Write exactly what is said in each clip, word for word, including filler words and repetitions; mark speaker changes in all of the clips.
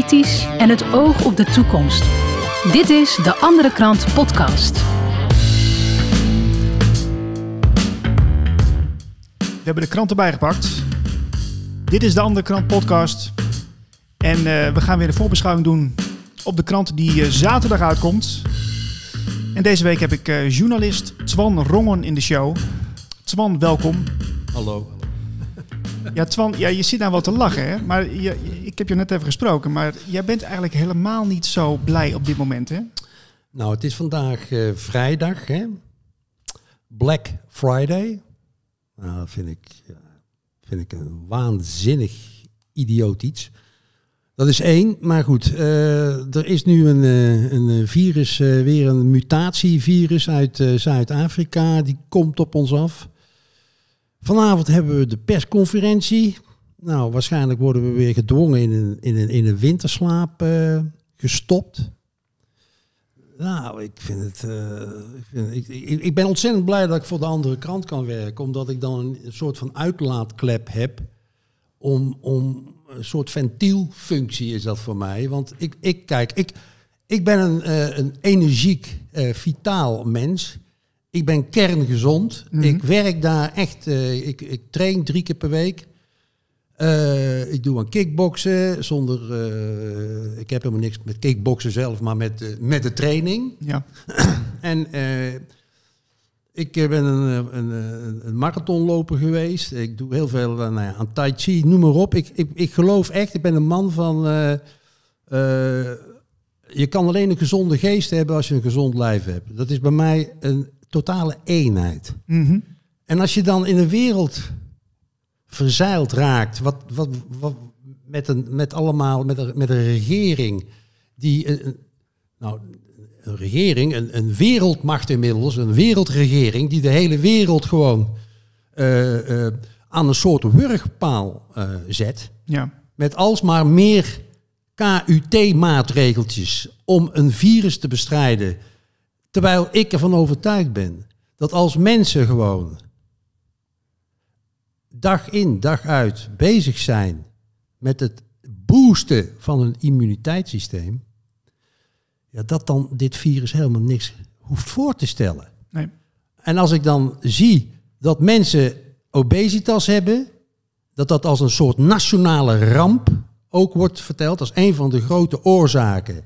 Speaker 1: kritisch en het oog op de toekomst. Dit is De Andere Krant podcast.
Speaker 2: We hebben de krant erbij gepakt. Dit is De Andere Krant podcast. En uh, we gaan weer een voorbeschouwing doen op de krant die uh, zaterdag uitkomt. En deze week heb ik uh, journalist Twan Rongen in de show. Twan, welkom.
Speaker 3: Hallo.
Speaker 2: Ja, Twan, ja, je zit nou wel te lachen, hè? Maar je, ik heb je net even gesproken, maar jij bent eigenlijk helemaal niet zo blij op dit moment, hè?
Speaker 3: Nou, het is vandaag uh, vrijdag, hè? Black Friday. Nou, dat vind ik, uh, vind ik een waanzinnig idioot iets. Dat is één, maar goed, uh, er is nu een, uh, een virus, uh, weer een mutatievirus uit uh, Zuid-Afrika, die komt op ons af. Vanavond hebben we de persconferentie. Nou, waarschijnlijk worden we weer gedwongen in een, in een, in een winterslaap uh, gestopt. Nou, ik vind het... Uh, ik, vind, ik, ik, ik ben ontzettend blij dat ik voor de andere krant kan werken. Omdat ik dan een, een soort van uitlaatklep heb. Om, om een soort ventielfunctie is dat voor mij. Want ik, ik kijk, ik, ik ben een, uh, een energiek, uh, vitaal mens. Ik ben kerngezond. Mm-hmm. Ik werk daar echt. Uh, ik, ik train drie keer per week. Uh, ik doe aan kickboksen. Zonder. Uh, ik heb helemaal niks met kickboksen zelf, maar met, uh, met de training.
Speaker 2: Ja.
Speaker 3: En uh, ik ben een, een, een marathonloper geweest. Ik doe heel veel uh, nou ja, aan tai chi, noem maar op. Ik, ik, ik geloof echt. Ik ben een man van. Uh, uh, je kan alleen een gezonde geest hebben als je een gezond lijf hebt. Dat is bij mij een totale eenheid.
Speaker 2: Mm-hmm. En
Speaker 3: als je dan in een wereld verzeild raakt, wat, wat, wat met een met allemaal met een, met een regering die een, nou een regering, een, een wereldmacht inmiddels, een wereldregering die de hele wereld gewoon uh, uh, aan een soort wurgpaal uh, zet,
Speaker 2: ja.
Speaker 3: Met alsmaar meer K U T-maatregeltjes om een virus te bestrijden. Terwijl ik ervan overtuigd ben dat als mensen gewoon dag in, dag uit bezig zijn met het boosten van een immuniteitssysteem, ja, dat dan dit virus helemaal niks hoeft voor te stellen.
Speaker 2: Nee.
Speaker 3: En als ik dan zie dat mensen obesitas hebben, dat dat als een soort nationale ramp ook wordt verteld als een van de grote oorzaken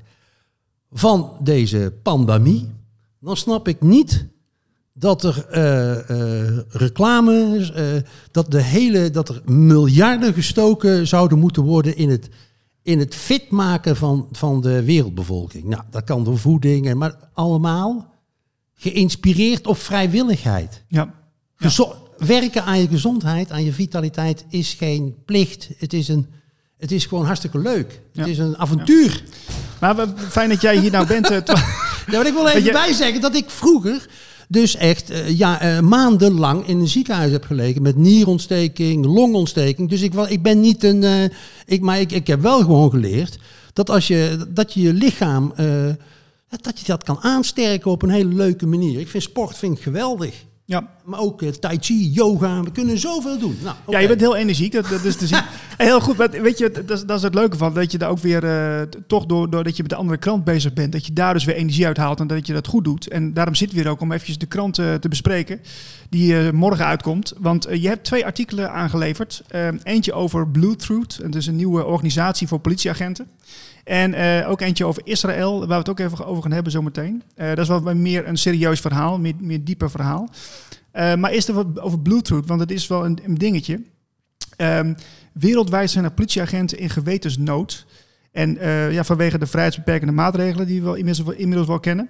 Speaker 3: van deze pandemie, dan snap ik niet dat er uh, uh, reclame, uh, dat, de hele, dat er miljarden gestoken zouden moeten worden in het, in het fit maken van, van de wereldbevolking. Nou, dat kan door voeding, maar allemaal geïnspireerd op vrijwilligheid.
Speaker 2: Ja.
Speaker 3: Gezo- werken aan je gezondheid, aan je vitaliteit is geen plicht. Het is, een, het is gewoon hartstikke leuk. Ja. Het is een avontuur.
Speaker 2: Ja. Maar fijn dat jij hier nou bent. Uh, twa-
Speaker 3: ja, maar ik wil even je... bijzeggen dat ik vroeger dus echt uh, ja, uh, maandenlang in een ziekenhuis heb gelegen met nierontsteking, longontsteking. Dus ik, ik ben niet een... Uh, ik, maar ik, ik heb wel gewoon geleerd dat als je dat je, je lichaam, uh, dat je dat kan aansterken op een hele leuke manier. Ik vind sport vind ik geweldig.
Speaker 2: Ja.
Speaker 3: Maar ook uh, tai chi, yoga, we kunnen zoveel doen. Nou, okay.
Speaker 2: Ja, je bent heel energiek, dat, dat is te zien. Heel goed, maar weet je, dat is, dat is het leuke van, dat je daar ook weer, uh, toch door, doordat je met de andere krant bezig bent, dat je daar dus weer energie uithaalt en dat je dat goed doet. En daarom zitten we hier ook om eventjes de krant uh, te bespreken, die uh, morgen uitkomt. Want uh, je hebt twee artikelen aangeleverd. Uh, eentje over Bluetooth, dat is een nieuwe organisatie voor politieagenten. En uh, ook eentje over Israël, waar we het ook even over gaan hebben zometeen. Uh, dat is wel meer een serieus verhaal, meer, meer dieper verhaal. Uh, maar eerst even over Bluetooth, want het is wel een, een dingetje. Um, wereldwijd zijn er politieagenten in gewetensnood. En uh, ja, vanwege de vrijheidsbeperkende maatregelen die we wel inmiddels, inmiddels wel kennen.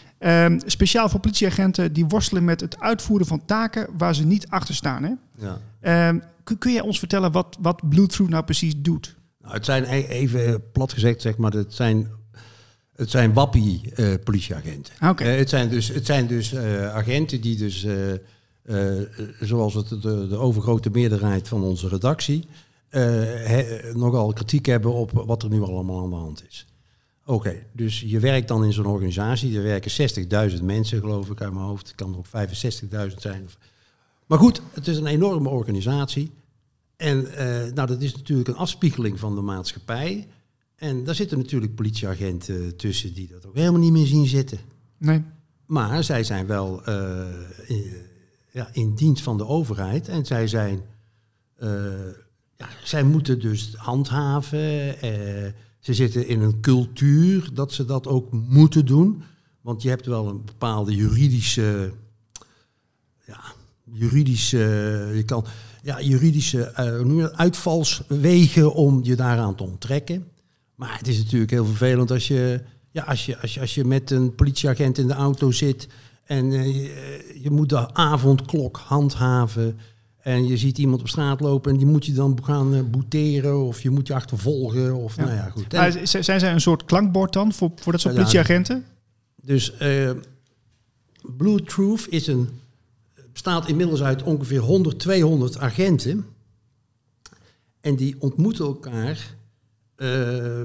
Speaker 2: Um, speciaal voor politieagenten die worstelen met het uitvoeren van taken waar ze niet achter staan. Hè? Ja. Um, kun, kun jij ons vertellen wat, wat Bluetooth nou precies doet?
Speaker 3: Nou, het zijn even plat gezegd, zeg maar, het zijn, het zijn wappie-politieagenten. Uh,
Speaker 2: okay.
Speaker 3: uh, het zijn dus, het zijn dus uh, agenten die dus, uh, uh, zoals het de, de overgrote meerderheid van onze redactie, uh, he, nogal kritiek hebben op wat er nu allemaal aan de hand is. Oké, okay, dus je werkt dan in zo'n organisatie, er werken zestigduizend mensen, geloof ik, uit mijn hoofd. Het kan er ook vijfenzestigduizend zijn. Maar goed, het is een enorme organisatie. En uh, nou, dat is natuurlijk een afspiegeling van de maatschappij. En daar zitten natuurlijk politieagenten tussen die dat ook helemaal niet meer zien zitten.
Speaker 2: Nee.
Speaker 3: Maar zij zijn wel uh, in, ja, in dienst van de overheid. En zij zijn... Uh, ja, zij moeten dus handhaven. Uh, ze zitten in een cultuur dat ze dat ook moeten doen. Want je hebt wel een bepaalde juridische... Ja, juridische... Je kan, ja, juridische uh, uitvalswegen om je daaraan te onttrekken. Maar het is natuurlijk heel vervelend als je... Ja, als je, als je, als je met een politieagent in de auto zit en uh, je, je moet de avondklok handhaven en je ziet iemand op straat lopen en die moet je dan gaan uh, boeteren of je moet je achtervolgen of ja. nou ja, goed. En,
Speaker 2: maar zijn zij een soort klankbord dan voor, voor dat soort ja, politieagenten?
Speaker 3: Dus uh, Blue Truth is een, bestaat inmiddels uit ongeveer honderd, tweehonderd agenten en die ontmoeten elkaar... Uh,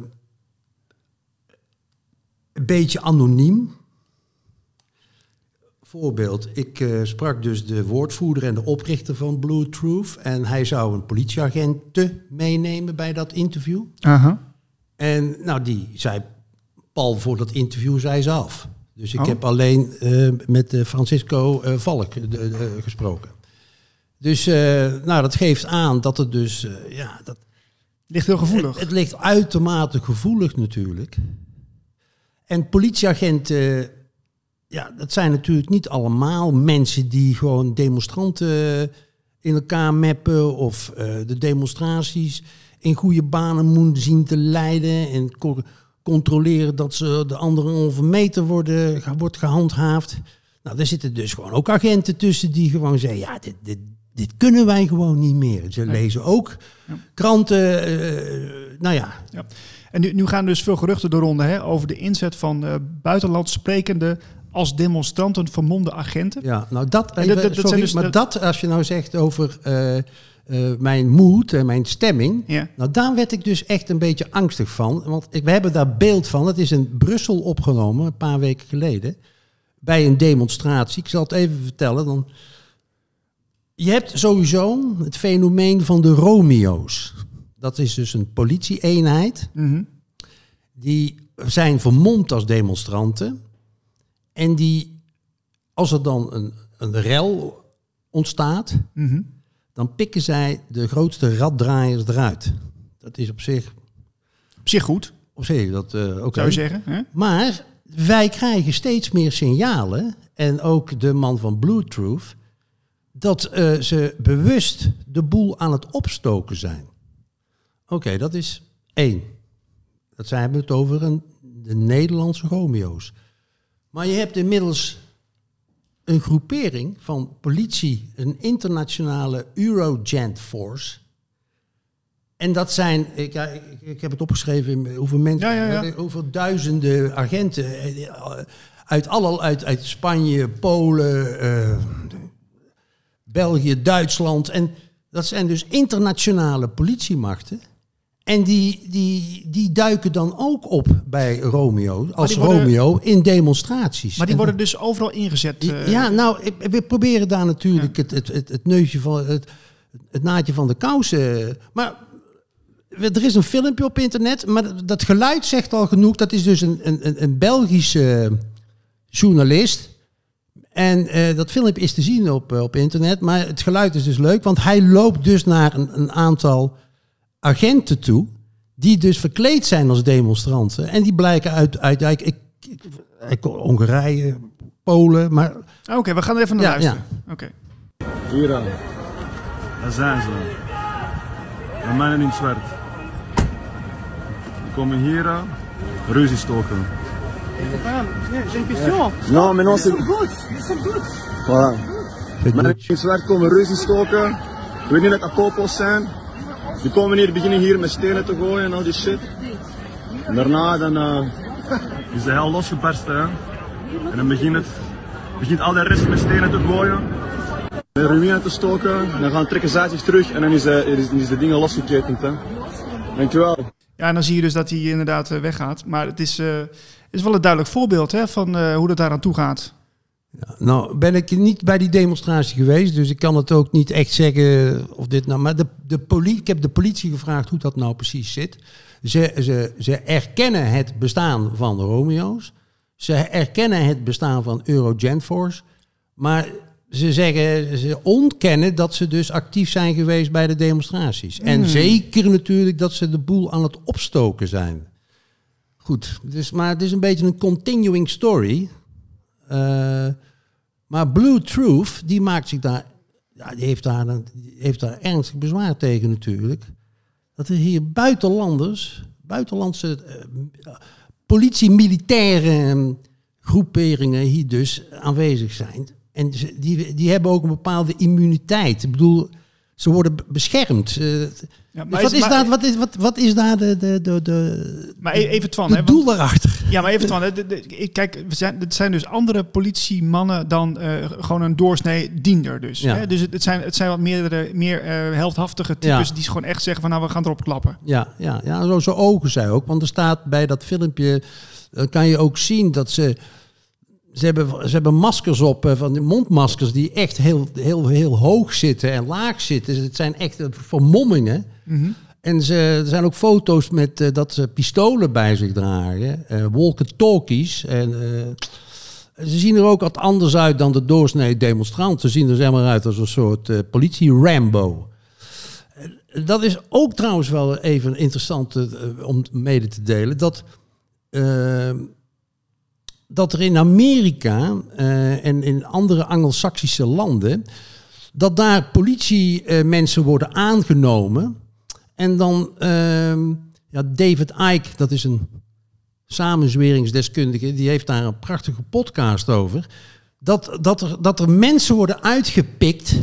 Speaker 3: Een beetje anoniem. Voorbeeld, ik uh, sprak dus de woordvoerder en de oprichter van Blue Truth. En hij zou een politieagent te meenemen bij dat interview.
Speaker 2: Uh-huh.
Speaker 3: En nou, die zei, pal voor dat interview zei ze af. Dus ik
Speaker 2: oh.
Speaker 3: heb alleen uh, met uh, Francisco uh, Valk uh, uh, gesproken. Dus uh, nou, dat geeft aan dat het dus... Uh, ja, dat,
Speaker 2: ligt heel gevoelig.
Speaker 3: Het, het ligt uitermate gevoelig natuurlijk. En politieagenten, ja, dat zijn natuurlijk niet allemaal mensen die gewoon demonstranten in elkaar meppen of uh, de demonstraties in goede banen moeten zien te leiden en co- controleren dat ze de anderhalve meter worden, wordt gehandhaafd. Nou, daar zitten dus gewoon ook agenten tussen die gewoon zeggen, ja, dit, dit, dit kunnen wij gewoon niet meer. Ze lezen ook ja. kranten, uh, nou ja...
Speaker 2: ja. En nu, nu gaan dus veel geruchten de ronde hè, over de inzet van uh, buitenlands sprekende als demonstranten vermomde agenten.
Speaker 3: Ja, nou dat, even,
Speaker 2: dat, dat
Speaker 3: sorry,
Speaker 2: dus
Speaker 3: maar
Speaker 2: de...
Speaker 3: dat als je nou zegt over uh, uh, mijn moed en mijn stemming,
Speaker 2: ja.
Speaker 3: nou daar werd ik dus echt een beetje angstig van. Want ik, we hebben daar beeld van, het is in Brussel opgenomen, een paar weken geleden, bij een demonstratie. Ik zal het even vertellen. Dan. Je hebt sowieso het fenomeen van de Romeo's. Dat is dus een politie-eenheid.
Speaker 2: Mm-hmm.
Speaker 3: Die zijn vermomd als demonstranten. En die, als er dan een, een rel ontstaat,
Speaker 2: mm-hmm.
Speaker 3: dan pikken zij de grootste raddraaiers eruit. Dat is op zich...
Speaker 2: Op zich goed.
Speaker 3: Op zich, dat uh, okay.
Speaker 2: Zou je zeggen. Hè?
Speaker 3: Maar wij krijgen steeds meer signalen, en ook de man van Blue Truth, dat uh, ze bewust de boel aan het opstoken zijn. Oké, okay, dat is één. Dat zijn we het over een, de Nederlandse Romeo's. Maar je hebt inmiddels een groepering van politie, een internationale Eurogent Force. En dat zijn, ik, ja, ik, ik heb het opgeschreven, hoeveel mensen,
Speaker 2: ja, ja, ja.
Speaker 3: over duizenden agenten uit, alle, uit, uit Spanje, Polen, uh, België, Duitsland. En dat zijn dus internationale politiemachten. En die, die, die duiken dan ook op bij Romeo, als worden, Romeo, in demonstraties.
Speaker 2: Maar die
Speaker 3: en,
Speaker 2: worden dus overal ingezet. Uh,
Speaker 3: ja, nou, we proberen daar natuurlijk ja. het, het, het, het neusje van, het, het naadje van de kousen. Maar er is een filmpje op internet, maar dat geluid zegt al genoeg. Dat is dus een, een, een Belgische journalist. En uh, dat filmpje is te zien op, op internet, maar het geluid is dus leuk. Want hij loopt dus naar een, een aantal agenten toe, die dus verkleed zijn als demonstranten. En die blijken uit, uit, uit ik, ik, ik, Hongarije, Polen, maar...
Speaker 2: Oké, okay, we gaan er even naar
Speaker 3: ja,
Speaker 2: luisteren.
Speaker 3: Ja.
Speaker 2: Okay.
Speaker 4: Hier dan. Daar zijn ze. De mannen in het zwart. Die komen hier aan, ruzie stoken.
Speaker 5: J'ai une question.
Speaker 4: Non, mais non, c'est
Speaker 5: good. It's so good.
Speaker 4: Voilà. Mannen in het zwart komen ruzie stoken. Ik weet niet dat akkopo's zijn. Die komen hier, beginnen hier met stenen te gooien en al die shit. En daarna dan, uh, is de hel losgebarsten. Hè? En dan begint, het, begint al de rest met stenen te gooien. De ruïne te stoken. En dan gaan trekken zij zich terug en dan is de, is, is de dingen losgeketend. Hè? Dankjewel.
Speaker 2: Ja, en dan zie je dus dat hij inderdaad uh, weggaat. Maar het is, uh, het is wel een duidelijk voorbeeld hè, van uh, hoe dat daar aan toe gaat.
Speaker 3: Ja, nou ben ik niet bij die demonstratie geweest, dus ik kan het ook niet echt zeggen of dit nou... Maar de, de poli- ik heb de politie gevraagd hoe dat nou precies zit. Ze, ze, ze erkennen het bestaan van de Romeo's. Ze erkennen het bestaan van Eurogentforce. Maar ze zeggen, ze ontkennen dat ze dus actief zijn geweest bij de demonstraties. Mm. En zeker natuurlijk dat ze de boel aan het opstoken zijn. Goed, dus, maar het is een beetje een continuing story. Uh, maar Blue Truth, die maakt zich daar, ja, die heeft daar, die heeft daar ernstig bezwaar tegen natuurlijk. Dat er hier buitenlanders, buitenlandse uh, politie-militaire groeperingen hier dus aanwezig zijn. En die, die hebben ook een bepaalde immuniteit. Ik bedoel, ze worden beschermd. Uh, ja, maar wat, is, is daar, wat, is, wat, wat is daar de, de, de, de,
Speaker 2: maar even Twan,
Speaker 3: de
Speaker 2: hè,
Speaker 3: doel
Speaker 2: want,
Speaker 3: daarachter?
Speaker 2: Ja, maar even Twan, de, de, de, kijk, we zijn, het zijn dus andere politiemannen dan uh, gewoon een doorsnee diender dus. Ja. Hè? Dus het, het, zijn, het zijn wat meerdere, meer uh, heldhaftige types ja. die gewoon echt zeggen van nou, we gaan erop klappen.
Speaker 3: Ja, ja, ja zo, zo ogen zij ook. Want er staat bij dat filmpje, uh, kan je ook zien dat ze... Ze hebben, ze hebben maskers op, uh, van die mondmaskers die echt heel, heel, heel hoog zitten en laag zitten. Het zijn echt uh, vermommingen. Mm-hmm. En ze, er zijn ook foto's met uh, dat ze pistolen bij zich dragen. Uh, walkie-talkies. En uh, ze zien er ook wat anders uit dan de doorsnee demonstranten. Ze zien er zeg maar uit als een soort uh, politie-Rambo. Uh, dat is ook trouwens wel even interessant uh, om mede te delen. Dat... Uh, dat er in Amerika uh, en in andere Angelsaksische landen, dat daar politiemensen uh, worden aangenomen. En dan, uh, ja, David Icke, dat is een samenzweringsdeskundige, die heeft daar een prachtige podcast over. Dat, dat, er, dat er mensen worden uitgepikt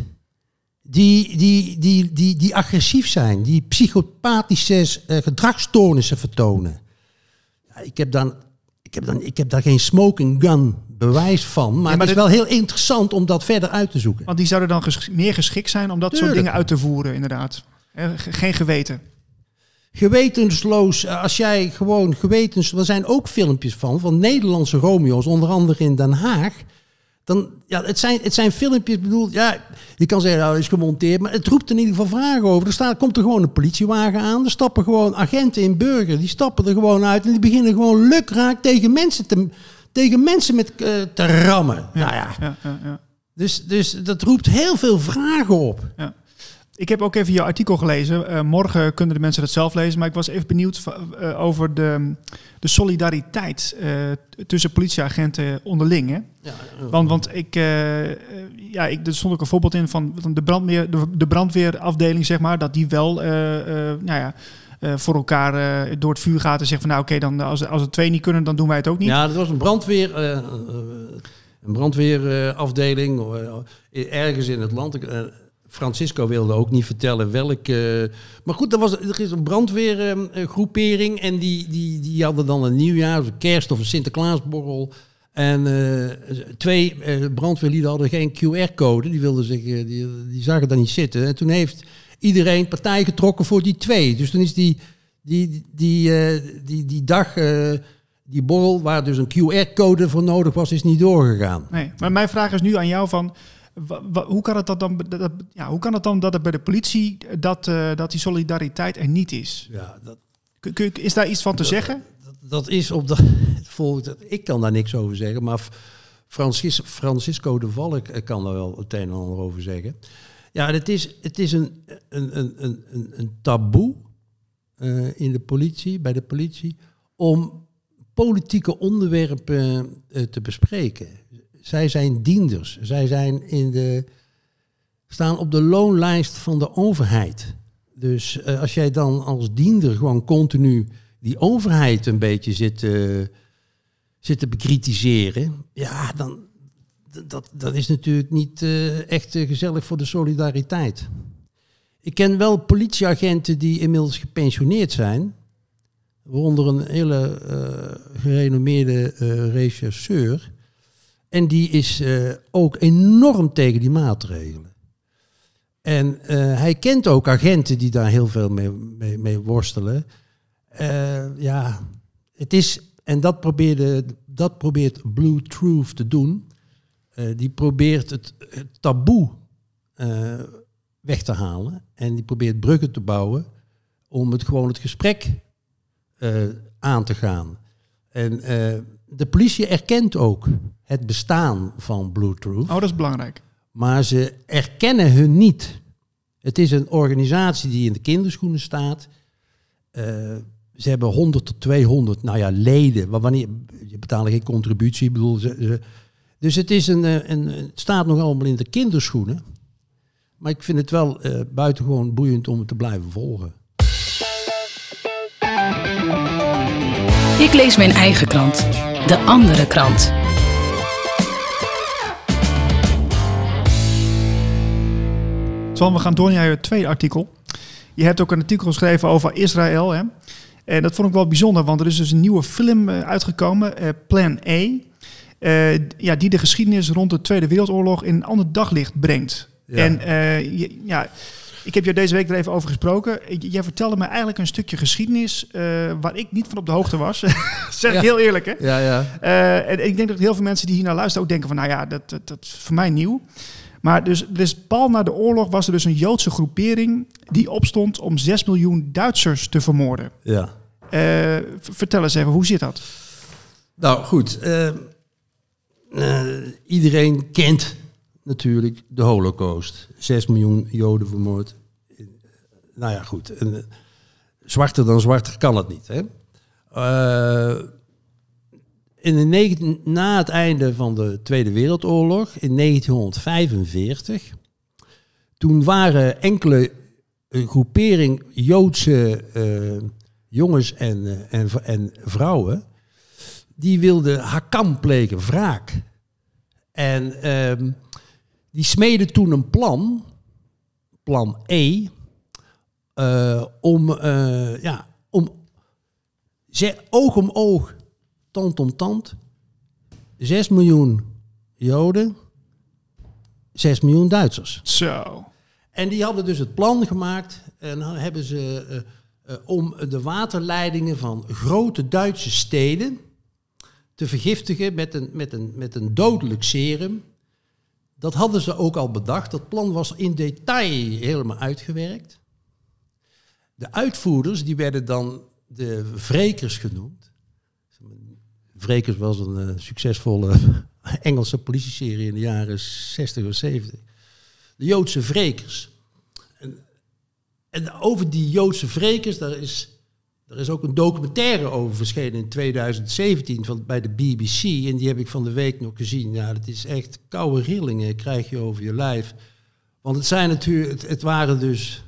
Speaker 3: die, die, die, die, die agressief zijn, die psychopathische uh, gedragsstoornissen vertonen. Ja, ik heb dan... Ik heb, dan, ik heb daar geen smoking gun bewijs van. Maar, ja, maar het is dit... wel heel interessant om dat verder uit te zoeken.
Speaker 2: Want die zouden dan ges- meer geschikt zijn om dat Tuurlijk. soort dingen uit te voeren, inderdaad. He, geen geweten.
Speaker 3: Gewetensloos. Als jij gewoon gewetens... Er zijn ook filmpjes van, van Nederlandse Romeo's, onder andere in Den Haag. Dan, ja, het zijn, het zijn filmpjes, ik bedoel, ja, je kan zeggen, nou, dat is gemonteerd, maar het roept in ieder geval vragen over. Er staat, komt er gewoon een politiewagen aan, er stappen gewoon agenten in burger, die stappen er gewoon uit en die beginnen gewoon lukraak tegen mensen, te, tegen mensen met, uh, te rammen. Ja, nou ja. Ja, ja, ja. Dus, dus dat roept heel veel vragen op.
Speaker 2: Ja. Ik heb ook even je artikel gelezen. Uh, morgen kunnen de mensen dat zelf lezen. Maar ik was even benieuwd uh, over de, de solidariteit uh, tussen politieagenten onderling. Hè? Ja, uh, want, want ik, uh, ja, ik, er stond ook een voorbeeld in van de, brandweer, de, de brandweerafdeling, zeg maar, dat die wel uh, uh, nou ja, uh, voor elkaar uh, door het vuur gaat en zegt van nou oké, okay, dan als, als het twee niet kunnen, dan doen wij het ook niet.
Speaker 3: Ja, dat was een brandweer... Uh, uh, een brandweerafdeling uh, ergens in het land... Uh, Francisco wilde ook niet vertellen welke... Maar goed, er, was, er is een brandweergroepering uh, en die, die, die hadden dan een nieuwjaar, of een kerst of een Sinterklaasborrel. En uh, twee uh, brandweerlieden hadden geen Q R-code, die, wilden zich, uh, die, die zagen daar niet zitten. En toen heeft iedereen partij getrokken voor die twee. Dus toen is die, die, die, uh, die, die dag... Uh, die borrel, waar dus een Q R-code voor nodig was, is niet doorgegaan.
Speaker 2: Nee, maar mijn vraag is nu aan jou van... W- w- hoe kan het dat dan, dat, ja, hoe kan het dan dat het bij de politie dat, uh, dat die solidariteit er niet is? Ja, dat, kun, kun, is daar iets van te
Speaker 3: dat,
Speaker 2: zeggen?
Speaker 3: Dat, dat is op de volgende. Ik kan daar niks over zeggen, maar Francis, Francisco de Valk kan daar wel het een en ander over zeggen. Ja, het is, het is een, een, een, een, een taboe uh, in de politie, bij de politie, om politieke onderwerpen uh, te bespreken. Zij zijn dienders. Zij zijn in de, staan op de loonlijst van de overheid. Dus uh, als jij dan als diender gewoon continu die overheid een beetje zit, uh, zit te bekritiseren, ja, dan dat, dat is natuurlijk niet uh, echt uh, gezellig voor de solidariteit. Ik ken wel politieagenten die inmiddels gepensioneerd zijn, waaronder een hele uh, gerenommeerde uh, rechercheur. En die is uh, ook enorm tegen die maatregelen. En uh, hij kent ook agenten die daar heel veel mee, mee, mee worstelen. Uh, ja, het is, en dat, probeerde, dat probeert Blue Truth te doen. uh, die probeert het, het taboe uh, weg te halen. En die probeert bruggen te bouwen om het gewoon het gesprek uh, aan te gaan. En uh, de politie erkent ook het bestaan van Bluetooth.
Speaker 2: Oh, dat is belangrijk.
Speaker 3: Maar ze erkennen hun niet. Het is een organisatie die in de kinderschoenen staat. Uh, ze hebben honderd tot tweehonderd nou ja, leden. Maar wanneer, je betaalt geen contributie. Ik bedoel, ze, ze, dus het, is een, een, het staat nog allemaal in de kinderschoenen. Maar ik vind het wel uh, buitengewoon boeiend om het te blijven volgen.
Speaker 1: Ik lees mijn eigen krant. De andere krant.
Speaker 2: Twan, we gaan door naar je tweede artikel. Je hebt ook een artikel geschreven over Israël. Hè? En dat vond ik wel bijzonder, want er is dus een nieuwe film uh, uitgekomen, uh, Plan A. Uh, ja, die de geschiedenis rond de Tweede Wereldoorlog in een ander daglicht brengt. Ja. En uh, je, ja, ik heb jou deze week er even over gesproken. Jij vertelde me eigenlijk een stukje geschiedenis uh, waar ik niet van op de hoogte was. Zeg ik ja. heel eerlijk, hè? Ja, ja. Uh, en ik denk dat heel veel mensen die hier naar luisteren ook denken van, nou ja, dat, dat, dat is voor mij nieuw. Maar dus, dus pal na de oorlog was er dus een Joodse groepering die opstond om zes miljoen Duitsers te vermoorden. Ja. Uh, vertel eens even, hoe zit dat?
Speaker 3: Nou goed, uh, uh, iedereen kent natuurlijk de Holocaust. zes miljoen Joden vermoord. Nou ja, goed. En, uh, zwarter dan zwarter kan het niet. Hè? Uh, in de negen, na het einde van de Tweede Wereldoorlog, in negentienhonderdvijfenveertig... toen waren enkele uh, groepering Joodse uh, jongens en, uh, en, en vrouwen, die wilden hakam plegen, wraak. En uh, die smeden toen een plan, plan E, uh, om, uh, ja, om ze, oog om oog, tand om tand, zes miljoen Joden, zes miljoen Duitsers.
Speaker 2: Zo.
Speaker 3: En die hadden dus het plan gemaakt en dan hebben ze uh, uh, om de waterleidingen van grote Duitse steden te vergiftigen met een, met een, met een dodelijk serum. Dat hadden ze ook al bedacht. Dat plan was in detail helemaal uitgewerkt. De uitvoerders, die werden dan de wrekers genoemd. Wrekers was een uh, succesvolle Engelse politieserie in de jaren zestig of zeventig. De Joodse wrekers. En, en over die Joodse wrekers, daar is, daar is ook een documentaire over verschenen in tweeduizend zeventien van, bij de B B C. En die heb ik van de week nog gezien. Ja, dat is echt koude rillingen krijg je over je lijf. Want het zijn natuurlijk, het, het waren dus,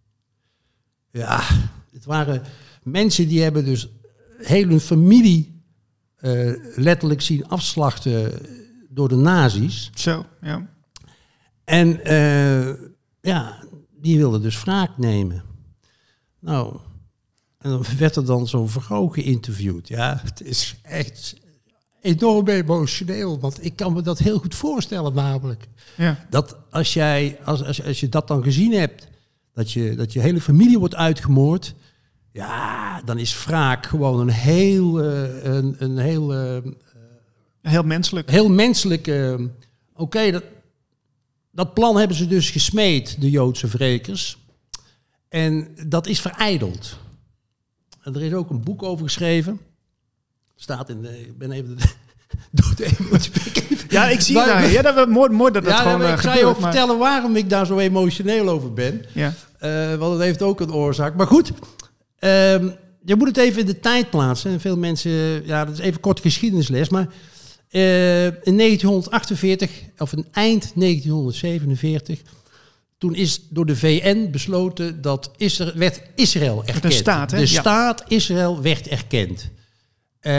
Speaker 3: ja, het waren mensen die hebben dus heel hun familie uh, letterlijk zien afslachten door de nazi's.
Speaker 2: Zo, ja.
Speaker 3: En uh, ja, die wilden dus wraak nemen. Nou, en dan werd er dan zo'n vrouw geïnterviewd. Ja, het is echt enorm emotioneel, want ik kan me dat heel goed voorstellen namelijk. Ja. Dat als, jij, als, als, als je dat dan gezien hebt, dat je, dat je hele familie wordt uitgemoord, ja, dan is wraak gewoon een heel, uh, een, een heel, uh,
Speaker 2: heel menselijk.
Speaker 3: Heel menselijk. Uh, Oké, okay, dat. Dat plan hebben ze dus gesmeed, de Joodse wrekers. En dat is verijdeld. En er is ook een boek over geschreven. Staat in de... Ik ben even... De, door de emotie.
Speaker 2: Ja, ik zie daar. Ja, dat was mooi, mooi dat dat
Speaker 3: ja,
Speaker 2: gewoon
Speaker 3: ja,
Speaker 2: uh,
Speaker 3: ik ga je ook maar vertellen waarom ik daar zo emotioneel over ben. Ja. Uh, want het heeft ook een oorzaak. Maar goed, uh, je moet het even in de tijd plaatsen. En veel mensen... Ja, dat is even kort geschiedenisles, maar... Uh, in negentienhonderdachtenveertig, of in eind negentienhonderdzevenenveertig, toen is door de V N besloten dat Israël, werd Israël erkend.
Speaker 2: De staat, hè?
Speaker 3: De
Speaker 2: ja.
Speaker 3: staat Israël werd erkend. Uh,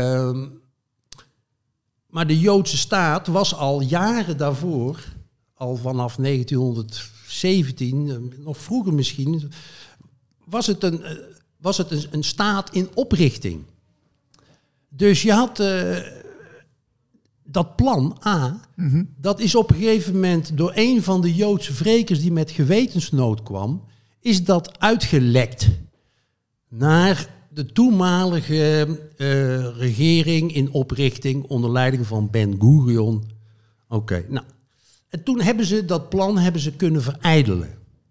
Speaker 3: maar de Joodse staat was al jaren daarvoor, al vanaf negentienhonderdzeventien, nog vroeger misschien, was het een, was het een, een staat in oprichting. Dus je had... Uh, dat plan A, mm-hmm. dat is op een gegeven moment door een van de Joodse wrekers die met gewetensnood kwam, is dat uitgelekt naar de toenmalige uh, regering in oprichting onder leiding van Ben Gurion Oké, nou. En toen hebben ze dat plan hebben ze kunnen verijdelen.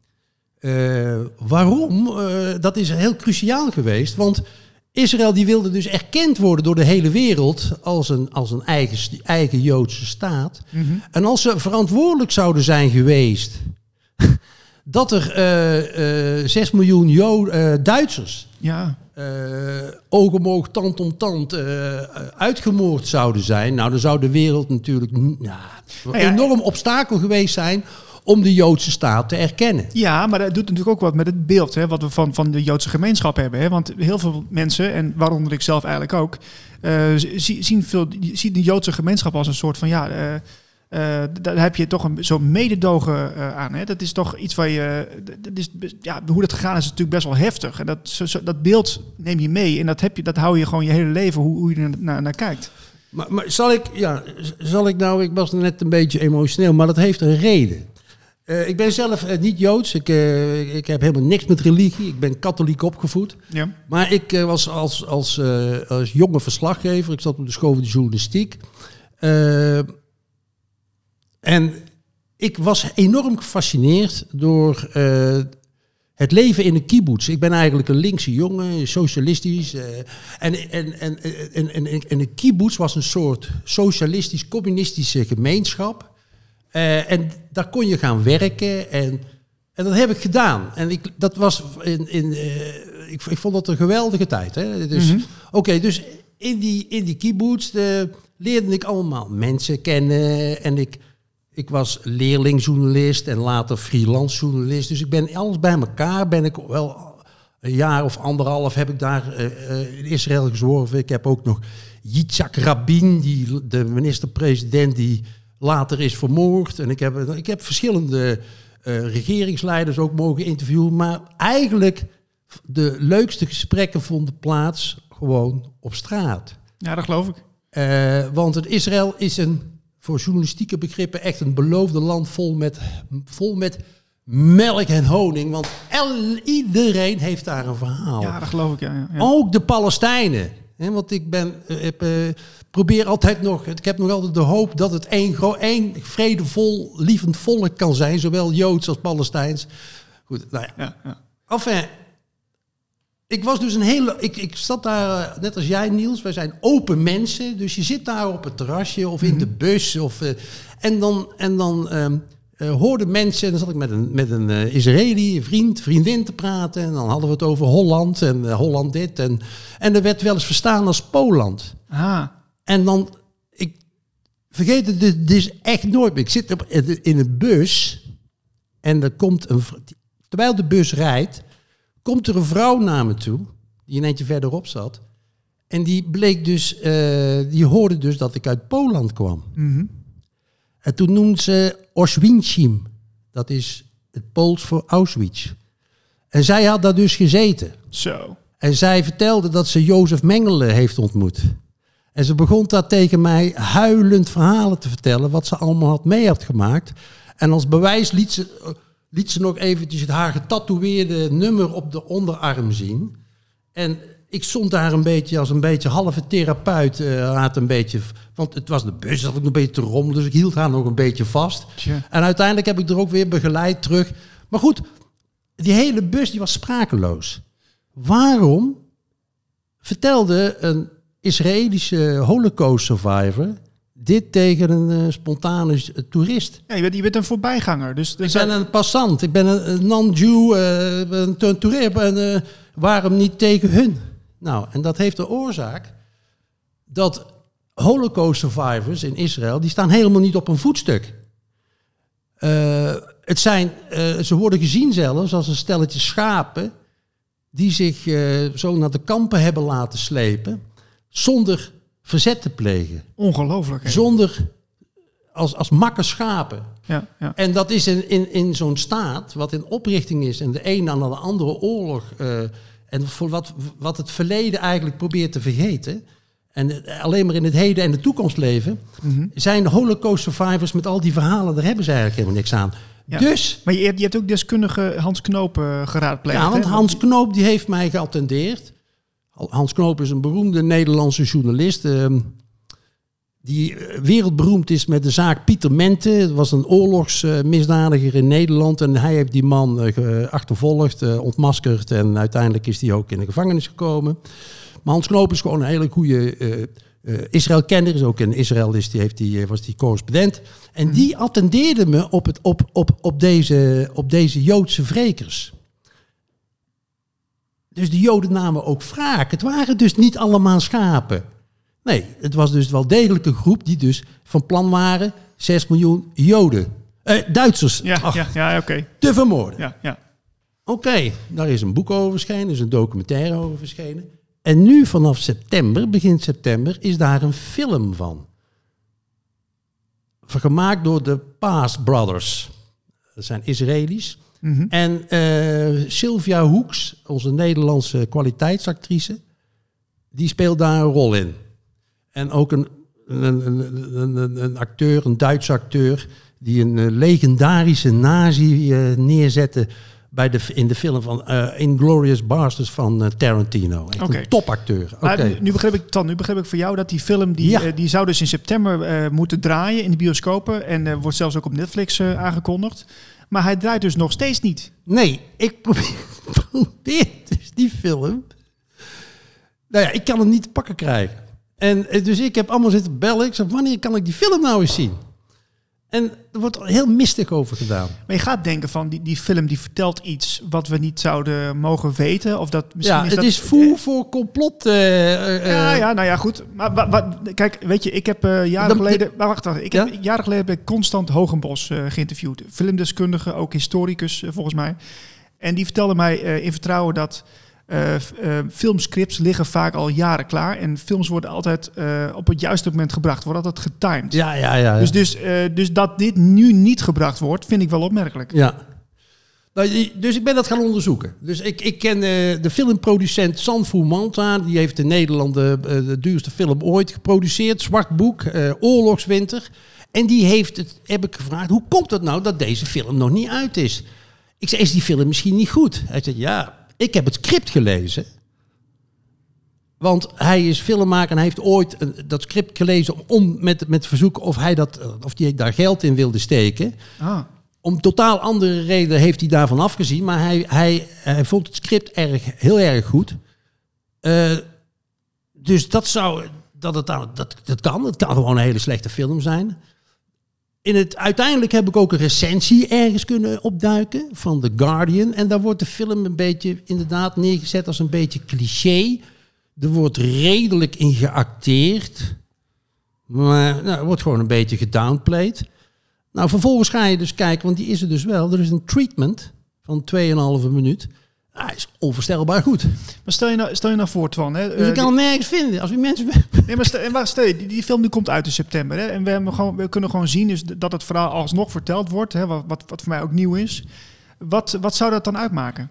Speaker 3: Uh, waarom? Uh, dat is heel cruciaal geweest, want Israël die wilde dus erkend worden door de hele wereld als een, als een eigen, eigen Joodse staat. Mm-hmm. En als ze verantwoordelijk zouden zijn geweest dat er uh, uh, zes miljoen Jo- uh, Duitsers ja. uh, oog om oog, tand om tand uh, uitgemoord zouden zijn, nou dan zou de wereld natuurlijk ja, een ja, enorm obstakel geweest zijn om de Joodse staat te erkennen.
Speaker 2: Ja, maar dat doet natuurlijk ook wat met het beeld hè, wat we van, van de Joodse gemeenschap hebben. Hè? Want heel veel mensen, en waaronder ik zelf eigenlijk ook, uh, zien, veel, zien de Joodse gemeenschap als een soort van, ja, uh, uh, daar heb je toch een, zo'n mededogen uh, aan. Hè? Dat is toch iets waar je, dat is, ja, hoe dat gegaan is, is natuurlijk best wel heftig. En dat, zo, dat beeld neem je mee en dat, heb je, dat hou je gewoon je hele leven, hoe, hoe je er naar, naar kijkt.
Speaker 3: Maar, maar zal ik, ja, zal ik nou, ik was net een beetje emotioneel, maar dat heeft een reden. Uh, ik ben zelf uh, niet Joods. Ik, uh, ik heb helemaal niks met religie. Ik ben katholiek opgevoed. Ja. Maar ik uh, was als, als, uh, als jonge verslaggever. Ik zat op de school van de journalistiek. Uh, en ik was enorm gefascineerd door uh, het leven in een kibbutz. Ik ben eigenlijk een linkse jongen, socialistisch. Uh, en, en, en, en, en, en een kibbutz was een soort socialistisch-communistische gemeenschap. Uh, en daar kon je gaan werken en, en dat heb ik gedaan. En ik, dat was in, in, uh, ik, ik vond dat een geweldige tijd. Hè? Dus, mm-hmm. Oké, okay, dus in die, in die kibbutz uh, leerde ik allemaal mensen kennen. En ik, ik was leerlingjournalist en later freelance journalist. Dus ik ben alles bij elkaar, ben ik wel een jaar of anderhalf heb ik daar uh, uh, in Israël gezworven. Ik heb ook nog Yitzhak Rabin, die, de minister-president die later is vermoord. En ik heb, ik heb verschillende uh, regeringsleiders ook mogen interviewen. Maar eigenlijk de leukste gesprekken vonden plaats gewoon op straat.
Speaker 2: Ja, dat geloof ik.
Speaker 3: Uh, want het Israël is een, voor journalistieke begrippen, echt een beloofde land vol met, vol met melk en honing. Want el, iedereen heeft daar een verhaal.
Speaker 2: Ja, dat geloof ik, ja. ja, ja.
Speaker 3: Ook de Palestijnen. He, want ik ben... Uh, heb, uh, probeer altijd nog, ik heb nog altijd de hoop dat het één, één vredevol, lievend volk kan zijn, zowel Joods als Palestijns. Goed, nou ja. ja, ja. Enfin, ik was dus een hele, ik, ik zat daar, net als jij Niels, wij zijn open mensen, dus je zit daar op het terrasje of in mm-hmm. de bus of, uh, en dan, en dan um, uh, hoorden mensen, en dan zat ik met een, met een uh, Israëli, vriend, vriendin te praten en dan hadden we het over Holland en uh, Holland dit en, en er werd wel eens verstaan als Poland.
Speaker 2: Ah.
Speaker 3: En dan, ik vergeet het dus, dus echt nooit meer. Ik zit op, in een bus en er komt een, terwijl de bus rijdt, komt er een vrouw naar me toe, die een eentje verderop zat. En die bleek dus, uh, die hoorde dus dat ik uit Poland kwam. Mm-hmm. En toen noemde ze Oświęcim. Dat is het Pools voor Auschwitz. En zij had daar dus gezeten.
Speaker 2: Zo.
Speaker 3: En zij vertelde dat ze Jozef Mengele heeft ontmoet. En ze begon daar tegen mij huilend verhalen te vertellen, wat ze allemaal had mee had gemaakt. En als bewijs liet ze, liet ze nog eventjes het haar getatoeëerde nummer op de onderarm zien. En ik stond daar een beetje als een beetje halve therapeut. Uh, had een beetje, want het was de bus, dat ik nog een beetje te rommelen, dus ik hield haar nog een beetje vast. Tja. En uiteindelijk heb ik er ook weer begeleid terug. Maar goed, die hele bus die was sprakeloos. Waarom vertelde een Israëlische holocaust survivor dit tegen een uh, spontane uh, toerist?
Speaker 2: Ja, je bent, je bent een voorbijganger. Dus, dus
Speaker 3: ik ben een passant, ik ben een, een non-Jew, uh, een, een toerist. En uh, waarom niet tegen hun? Nou, en dat heeft de oorzaak dat holocaust survivors in Israël, die staan helemaal niet op een voetstuk. Uh, het zijn, uh, ze worden gezien zelfs als een stelletje schapen die zich uh, zo naar de kampen hebben laten slepen, zonder verzet te plegen.
Speaker 2: Ongelooflijk. Hè?
Speaker 3: Zonder, als, als makke schapen.
Speaker 2: Ja, ja.
Speaker 3: En dat is in, in, in zo'n staat, wat in oprichting is, en de een aan de andere oorlog, uh, en voor wat, wat het verleden eigenlijk probeert te vergeten, en alleen maar in het heden en de toekomst leven, mm-hmm. zijn de holocaust survivors met al die verhalen, daar hebben ze eigenlijk helemaal niks aan. Ja. Dus,
Speaker 2: maar je hebt, je hebt ook deskundige Hans Knoop uh, geraadpleegd.
Speaker 3: Ja, want
Speaker 2: hè?
Speaker 3: Hans Knoop die heeft mij geattendeerd. Hans Knoop is een beroemde Nederlandse journalist. Uh, die uh, wereldberoemd is met de zaak Pieter Mente. Dat was een oorlogsmisdadiger uh, in Nederland. En hij heeft die man uh, achtervolgd, uh, ontmaskerd. En uiteindelijk is hij ook in de gevangenis gekomen. Maar Hans Knoop is gewoon een hele goede uh, uh, Israël-kenner. Is ook in Israël is die, heeft die, was die correspondent. En die attendeerde me op, het, op, op, op, deze, op deze Joodse wrekers. Dus de Joden namen ook wraak. Het waren dus niet allemaal schapen. Nee, het was dus wel degelijk een groep die dus van plan waren zes miljoen Joden, eh, Duitsers,
Speaker 2: Ja,
Speaker 3: ach,
Speaker 2: ja, ja, oké. Okay.
Speaker 3: te vermoorden.
Speaker 2: Ja, ja.
Speaker 3: Oké, okay, daar is een boek over verschenen, er is een documentaire over verschenen. En nu vanaf september, begin september, is daar een film van. Gemaakt door de Paas Brothers. Dat zijn Israëli's. Mm-hmm. En uh, Sylvia Hoeks, onze Nederlandse kwaliteitsactrice, die speelt daar een rol in. En ook een, een, een, een, een acteur, een Duitse acteur, die een uh, legendarische nazi uh, neerzette bij de, in de film van uh, Inglourious Basterds van uh, Tarantino. Echt okay. Een topacteur.
Speaker 2: Maar
Speaker 3: okay.
Speaker 2: nu, nu, begrijp ik, Tan, nu begrijp ik voor jou dat die film, die, ja. uh, die zou dus in september uh, moeten draaien in de bioscopen. En uh, wordt zelfs ook op Netflix uh, aangekondigd. Maar hij draait dus nog steeds niet.
Speaker 3: Nee, ik probeer, probeer dus die film. Nou ja, ik kan hem niet te pakken krijgen. En dus ik heb allemaal zitten bellen. Ik zeg, wanneer kan ik die film nou eens zien? En er wordt heel mistig over gedaan.
Speaker 2: Maar je gaat denken van, die, die film die vertelt iets wat we niet zouden mogen weten. Of dat misschien
Speaker 3: ja,
Speaker 2: is
Speaker 3: het
Speaker 2: dat,
Speaker 3: is voer voor complot. Uh, uh,
Speaker 2: ja, ja, nou ja, goed. Maar wa, wa, kijk, weet je, ik heb uh, jaren dat, geleden... Maar wacht even. Ik ja? heb, jaren geleden ben ik Constant Hogenbos uh, geïnterviewd. Filmdeskundige, ook historicus uh, volgens mij. En die vertelde mij uh, in vertrouwen dat... Uh, uh, filmscripts liggen vaak al jaren klaar. En films worden altijd uh, op het juiste moment gebracht. Worden altijd getimed.
Speaker 3: Ja, ja, ja. ja.
Speaker 2: Dus, dus, uh, dus dat dit nu niet gebracht wordt, vind ik wel opmerkelijk.
Speaker 3: Ja. Nou, dus ik ben dat gaan onderzoeken. Dus ik, ik ken uh, de filmproducent Sanfu Manta. Die heeft in Nederland uh, de duurste film ooit geproduceerd. Zwart Boek, uh, Oorlogswinter. En die heeft het, heb ik gevraagd, hoe komt het nou dat deze film nog niet uit is? Ik zei, is die film misschien niet goed? Hij zei, ja... Ik heb het script gelezen. Want hij is filmmaker en hij heeft ooit uh, dat script gelezen om met, met verzoek of hij dat, uh, of die daar geld in wilde steken. Ah. Om totaal andere redenen heeft hij daarvan afgezien. Maar hij, hij, hij vond het script erg, heel erg goed. Uh, dus dat zou, dat, het, dat, dat kan. Het kan gewoon een hele slechte film zijn. In het, uiteindelijk heb ik ook een recensie ergens kunnen opduiken van The Guardian. En daar wordt de film een beetje inderdaad neergezet als een beetje cliché. Er wordt redelijk in geacteerd. Maar nou, er wordt gewoon een beetje gedownplayed. Nou, vervolgens ga je dus kijken, want die is er dus wel. Er is een treatment van twee en een halve minuut. Hij is onvoorstelbaar goed.
Speaker 2: Maar stel je nou, stel je nou voor, Twan. Hè,
Speaker 3: dus ik kan hem nergens vinden. Als we mensen...
Speaker 2: Nee, maar stel, maar stel je, die, die film die komt uit in september. Hè, en we, hebben gewoon, we kunnen gewoon zien dus dat het verhaal alsnog verteld wordt. Hè, wat, wat, wat voor mij ook nieuw is. Wat, wat zou dat dan uitmaken?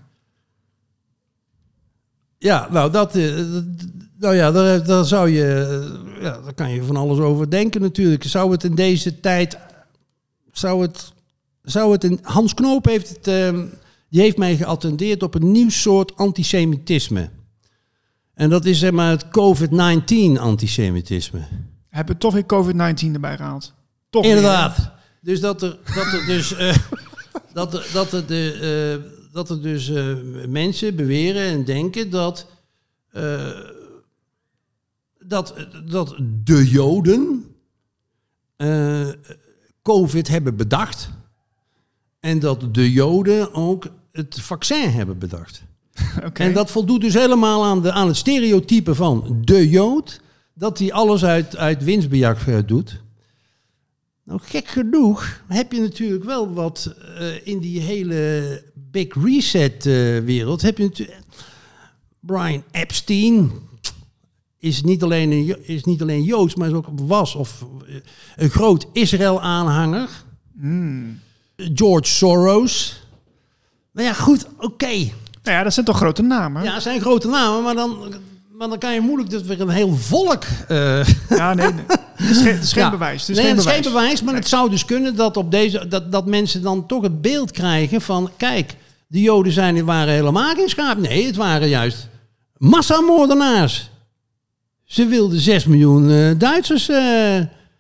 Speaker 3: Ja, nou, dat, nou ja, daar, daar zou je... Ja, daar kan je van alles over denken natuurlijk. Zou het in deze tijd... Zou het... Zou het in, Hans Knoop heeft het... Uh, Die heeft mij geattendeerd op een nieuw soort antisemitisme. En dat is zeg maar het covid negentien antisemitisme.
Speaker 2: Hebben we toch weer covid negentien erbij gehaald? Toch
Speaker 3: Inderdaad. Weer, dus dat er, dat er dus, uh, dat er, dat er, de, uh, dat er dus uh, mensen beweren en denken dat, uh, dat, dat de Joden uh, COVID hebben bedacht. En dat de Joden ook het vaccin hebben bedacht. Okay. En dat voldoet dus helemaal aan, de, aan het stereotype van de Jood. Dat hij alles uit, uit winstbejag uh, doet. Nou, gek genoeg heb je natuurlijk wel wat uh, in die hele Big Reset uh, wereld. Heb je natuurlijk... Brian Epstein is niet alleen, een, is niet alleen Joods, maar is ook was of uh, een groot Israël-aanhanger. Mm. George Soros. Nou ja, goed, oké. Okay.
Speaker 2: Nou ja, dat zijn toch grote namen?
Speaker 3: Ja, dat zijn grote namen, maar dan, maar dan kan je moeilijk dus weer een heel volk... Uh...
Speaker 2: Ja, nee, nee. Het is geen, het is geen ja. bewijs. Het is,
Speaker 3: nee,
Speaker 2: geen,
Speaker 3: het is
Speaker 2: bewijs.
Speaker 3: geen bewijs, maar nee. Het zou dus kunnen dat, op deze, dat, dat mensen dan toch het beeld krijgen van... Kijk, de Joden zijn, waren helemaal geen schaap. Nee, het waren juist massamoordenaars. Ze wilden zes miljoen uh, Duitsers uh,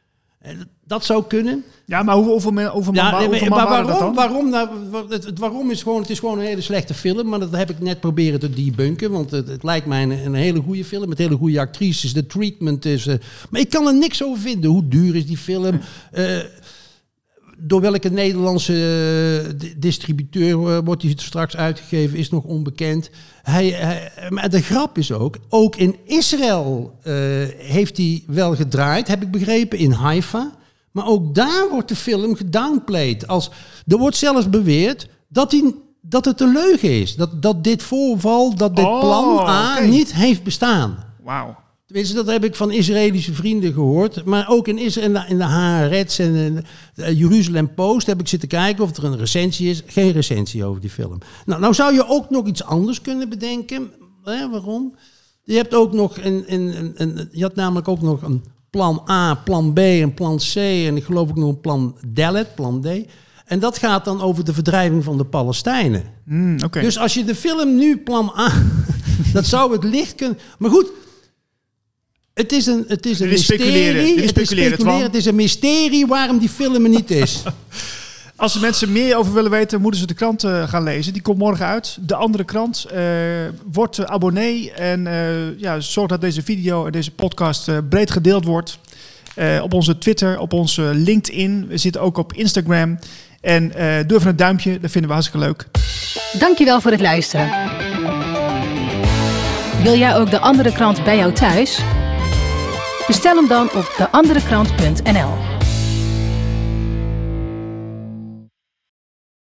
Speaker 3: Dat zou kunnen.
Speaker 2: Ja, maar hoeveel, hoeveel, men, hoeveel,
Speaker 3: Ja,
Speaker 2: man,
Speaker 3: nee,
Speaker 2: hoeveel
Speaker 3: maar,
Speaker 2: man
Speaker 3: maar
Speaker 2: waren
Speaker 3: waarom?
Speaker 2: dat dan?
Speaker 3: waarom nou, het, het waarom is gewoon, het is gewoon een hele slechte film. Maar dat heb ik net proberen te debunken. Want het, het lijkt mij een, een hele goede film. Met hele goede actrices. De treatment is... Uh, maar ik kan er niks over vinden. Hoe duur is die film? Uh, door welke Nederlandse uh, distributeur uh, wordt die straks uitgegeven? Is nog onbekend. Hij, hij, maar de grap is ook... Ook in Israël uh, heeft hij wel gedraaid. Heb ik begrepen. In Haifa. Maar ook daar wordt de film gedownplayed. Als, er wordt zelfs beweerd dat, die, dat het een leugen is. Dat, dat dit voorval, dat dit
Speaker 2: Oh,
Speaker 3: plan A
Speaker 2: okay.
Speaker 3: niet heeft bestaan.
Speaker 2: Wauw.
Speaker 3: Tenminste, dat heb ik van Israëlische vrienden gehoord. Maar ook in, Israël, in, de, in de Haaretz en de, de Jeruzalem Post heb ik zitten kijken of er een recensie is. Geen recensie over die film. Nou, nou zou je ook nog iets anders kunnen bedenken. Eh, waarom? Je hebt ook nog een, een, een, een, je had namelijk ook nog een plan A, plan B en plan C en ik geloof ook nog een plan Dalet, plan D. En dat gaat dan over de verdrijving van de Palestijnen.
Speaker 2: Mm, okay.
Speaker 3: Dus als je de film nu plan A, dat zou het licht kunnen... Maar goed, het is een, het is een
Speaker 2: Dit is
Speaker 3: mysterie.
Speaker 2: speculeren. Dit is
Speaker 3: Het is
Speaker 2: speculeren,
Speaker 3: speculeren.
Speaker 2: Twan.
Speaker 3: Het is een mysterie waarom die film er niet is.
Speaker 2: Als de mensen meer over willen weten, moeten ze de krant uh, gaan lezen. Die komt morgen uit. De Andere Krant. Uh, word uh, abonnee en uh, ja, zorg dat deze video en deze podcast uh, breed gedeeld wordt. Uh, op onze Twitter, op onze LinkedIn. We zitten ook op Instagram. En uh, doe even een duimpje, dat vinden we hartstikke leuk.
Speaker 1: Dankjewel voor het luisteren. Wil jij ook De Andere Krant bij jou thuis? Bestel hem dan op de andere krant punt n l.